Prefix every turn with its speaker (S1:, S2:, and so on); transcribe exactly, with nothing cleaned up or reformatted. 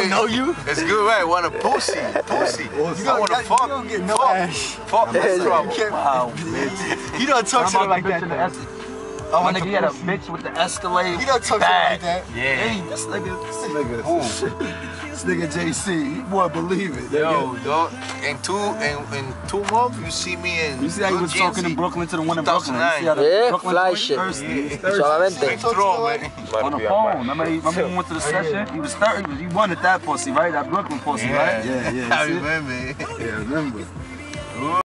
S1: don't know you.
S2: It's good, right? Want a pussy, pussy. You
S1: I want to fuck. You don't get no ass.
S2: Fuck.
S1: Wow, bitch. You don't talk to her like that.
S3: Oh, my nigga, he had a bitch with the Escalade.
S1: You don't talk to her like that.
S2: Yeah.
S3: Hey, this nigga,
S1: this nigga, this nigga J C, you boy believe it.
S2: Yo, dog, in two in, in two months, you see me in.
S3: You see how he was talking in Brooklyn to the one in Brooklyn? You see how the
S4: Yeah,
S3: Brooklyn
S4: fly
S3: boy
S4: shit.
S3: thirsty.
S4: Yeah. Suavemente.
S2: Throw, man.
S3: On the phone. Remember, he, remember when we went to the session? He was thirsty. He wanted that pussy, right? That Brooklyn pussy,
S2: Yeah.
S3: right? Yeah, yeah.
S2: I remember.
S3: Yeah, I remember.